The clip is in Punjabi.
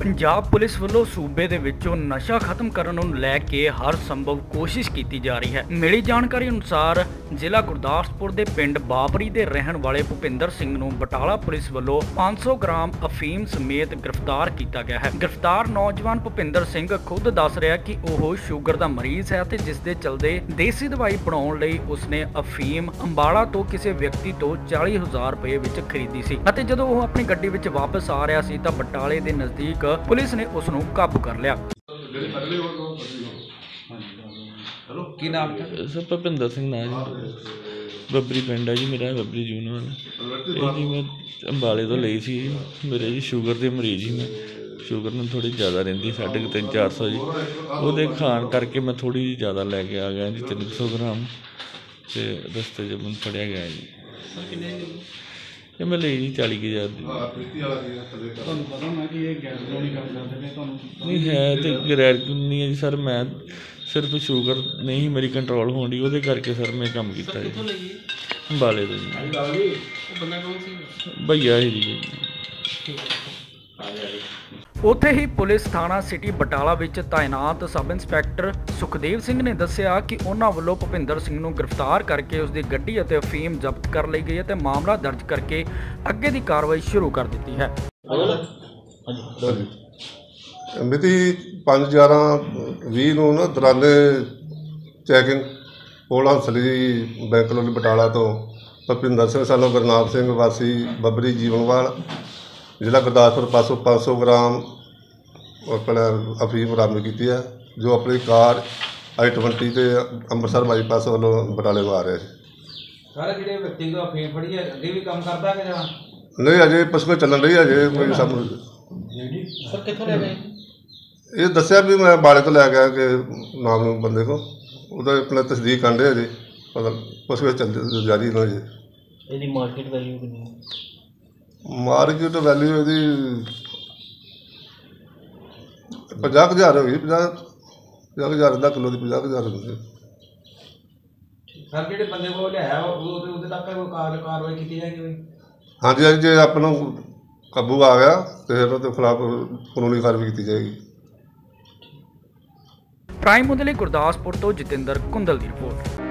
पंजाब पुलिस ਵੱਲੋਂ सूबे ਦੇ ਵਿੱਚੋਂ ਨਸ਼ਾ ਖਤਮ ਕਰਨ ਨੂੰ ਲੈ ਕੇ ਹਰ ਸੰਭਵ ਕੋਸ਼ਿਸ਼ ਕੀਤੀ ਜਾ ਰਹੀ ਹੈ। ਮਿਲੀ ਜਾਣਕਾਰੀ ਅਨੁਸਾਰ ਜ਼ਿਲ੍ਹਾ ਗੁਰਦਾਸਪੁਰ ਦੇ ਪਿੰਡ ਬਾਬਰੀ ਦੇ ਰਹਿਣ ਵਾਲੇ ਭੁਪਿੰਦਰ ਸਿੰਘ ਨੂੰ ਬਟਾਲਾ ਪੁਲਿਸ ਵੱਲੋਂ 500 ਗ੍ਰਾਮ ਅਫੀਮ ਸਮੇਤ ਗ੍ਰਿਫਤਾਰ ਕੀਤਾ ਗਿਆ ਹੈ। ਗ੍ਰਿਫਤਾਰ ਨੌਜਵਾਨ ਭੁਪਿੰਦਰ ਸਿੰਘ ਖੁਦ ਦੱਸ ਰਿਹਾ ਕਿ ਉਹ ਸ਼ੂਗਰ ਦਾ ਮਰੀਜ਼ ਹੈ ਤੇ ਜਿਸ ਦੇ ਚਲਦੇ ਦੇਸੀ ਦਵਾਈ ਬਣਾਉਣ ਲਈ ਉਸਨੇ ਅਫੀਮ ਅੰਬਾਲਾ ਤੋਂ ਕਿਸੇ ਵਿਅਕਤੀ ਤੋਂ 40,000 ਰੁਪਏ ਵਿੱਚ ਖਰੀਦੀ ਸੀ ਅਤੇ ਜਦੋਂ ਉਹ ਆਪਣੀ ਗੱਡੀ ਵਿੱਚ ਵਾਪਸ ਆ ਰਿਹਾ ਸੀ ਤਾਂ ਬਟਾਲੇ ਦੇ ਨਜ਼ਦੀਕ ਪੁਲਿਸ ਨੇ ਉਸ ਨੂੰ ਕਾਬੂ कर लिया। की नाम था सर? भुपिंदर सिंह नाम जी, बबरी पिंड है जी मेरा, बबरी जून वाला जी। मैं अंबाले तो ਲਈ ਸੀ ਮੇਰੇ ਜੀ ਸ਼ੂਗਰ ਦੇ ਮਰੀਜ਼ ਹੀ। मैं ਸ਼ੂਗਰ ਨੂੰ ਥੋੜੀ ਜ਼ਿਆਦਾ ਰਹਿੰਦੀ 350-400 ਜੀ। ਉਹਦੇ ਖਾਣ ਕਰਕੇ ਮੈਂ ਥੋੜੀ ਜਿਹੀ ਜ਼ਿਆਦਾ ਲੈ ਕੇ ਆ ਗਿਆ ਜੀ 300 ਗ੍ਰਾਮ ਤੇ ਰਸਤੇ 'ਚ ਮੈਨੂੰ ਫੜਿਆ ਗਿਆ ਜੀ। ਇਹ ਮੈਂ ਲਈ ਜੀ 40,000 ਦੀ। ਤੁਹਾਨੂੰ ਪਤਾ ਮੈਂ ਕਿ ਇਹ ਗੈਸ ਨਹੀਂ ਕਰਦਾ ਤੇ ਤੁਹਾਨੂੰ ਨਹੀਂ ਹੈ ਤੇ ਗੈਰ ਨਹੀਂ ਹੈ ਜੀ ਸਰ। ਮੈਂ ਸਿਰਫ ਸ਼ੂਗਰ ਨਹੀਂ ਮੇਰੀ ਕੰਟਰੋਲ ਹੋਣ ਦੀ, ਉਹਦੇ ਕਰਕੇ ਸਰ ਮੈਂ ਕੰਮ ਕੀਤਾ ਜੀ। ਅੰਬਾਲੇ ਤੋਂ ਜੀ। ਬੰਦਾ ਕੌਣ ਸੀ? ਭਈਆ ਹੀ ਜੀ। ਉੱਥੇ ਹੀ ਪੁਲਿਸ ਥਾਣਾ ਸਿਟੀ ਬਟਾਲਾ ਵਿੱਚ ਤਾਇਨਾਤ ਸਬ ਇੰਸਪੈਕਟਰ ਸੁਖਦੇਵ ਸਿੰਘ ਨੇ ਦੱਸਿਆ ਕਿ ਉਹਨਾਂ ਵੱਲੋਂ ਭੁਪਿੰਦਰ ਸਿੰਘ ਨੂੰ ਗ੍ਰਿਫਤਾਰ ਕਰਕੇ ਉਸ ਦੀ ਗੱਡੀ ਅਤੇ ਅਫੀਮ ਜ਼ਬਤ ਕਰ ਲਈ ਗਈ ਹੈ ਤੇ ਮਾਮਲਾ ਦਰਜ ਕਰਕੇ ਅੱਗੇ ਦੀ ਕਾਰਵਾਈ ਸ਼ੁਰੂ ਕਰ ਦਿੱਤੀ ਹੈ। ਮਿਤੀ 5/11/20 ਨੂੰ ਨਾ ਦੌਰਾਨੇ ਚੈਕਿੰਗ ਕੋਲ ਹੰਸਲੀ ਬੈਂਕ ਲੋਨੀ ਬਟਾਲਾ ਤੋਂ ਭੁਪਿੰਦਰ ਸਿੰਘ ਸਾਨੂੰ ਗੁਰਨਾਮ ਸਿੰਘ ਵਾਸੀ ਬਬਰੀ ਜੀਵਨਵਾਲ ਜ਼ਿਲ੍ਹਾ ਗੁਰਦਾਸਪੁਰ ਪਾਸੋਂ 500 ਗ੍ਰਾਮ ਆਪਣਾ ਅਫੀਮ ਬਰਾਮਦ ਕੀਤੀ ਹੈ, ਜੋ ਆਪਣੀ ਕਾਰ i20 ਤੇ ਅੰਮ੍ਰਿਤਸਰ ਬਾਈਪਾਸ ਵੱਲੋਂ ਬਟਾਲੇ ਨੂੰ ਆ ਰਿਹਾ ਸੀ। ਸਾਰੇ ਜਿਹੜੇ ਵਿਅਕਤੀ ਨੂੰ ਅਫੀਮ ਫੜੀ ਹੈ ਅੱਗੇ ਵੀ ਕੰਮ ਕਰਦਾ ਕਿ ਜਾਂ ਨਹੀਂ? ਅਜੇ ਪੁੱਛਗਿੱਛ ਚੱਲਣ ਰਹੀ ਹੈ। ਅਜੇ ਕੋਈ ਸਾਨੂੰ ਸਰ ਕਿੱਥੋਂ ਲੈ ਗਏ? ਇਹ ਦੱਸਿਆ ਵੀ ਮੈਂ ਬਾਲੇ ਤੋਂ ਲੈ ਗਿਆ ਕਿ ਨਾਮ ਨੂੰ ਬੰਦੇ ਕੋ ਉਹਦਾ ਆਪਣਾ ਤਸਦੀਕ ਕਰਨ ਰਹੇ ਅਜੇ ਪਤਾ ਪੁੱਛਗਿੱਛ ਚੱਲ ਜਾਰੀ ਨਾ ਜੀ। ਇਹਦੀ ਮਾਰਕੀਟ ਵੈਲਿਊ ਕਿੰਨੀ ਹੈ? ਮਾਰਕੀਟ ਵੈਲਿਊ ਇਹਦੀ 50,000 ਹੋ ਗਈ। 50,000 ਦਾ ਕਿਲੋ ਦੀ 50,000 ਹੁੰਦੀ। ਸਰ ਜਿਹੜੇ ਬੰਦੇ ਕੋਲ ਲਿਆਇਆ ਉਹਦੇ ਤੱਕ ਕੋਈ ਕਾਰਵਾਈ ਕੀਤੀ ਜਾਏਗੀ? ਹਾਂਜੀ ਹਾਂਜੀ, ਜੇ ਆਪਾਂ ਨੂੰ ਕਾਬੂ ਆ ਗਿਆ ਤੇ ਫਿਰ ਉਹਦੇ ਖਿਲਾਫ ਕਾਨੂੰਨੀ ਕਾਰਵਾਈ ਕੀਤੀ ਜਾਏਗੀ। ਪ੍ਰਾਈਮ ਦੇ ਲਈ ਗੁਰਦਾਸਪੁਰ ਤੋਂ ਜਤਿੰਦਰ ਕੁੰਦਲ ਦੀ ਰਿਪੋਰਟ।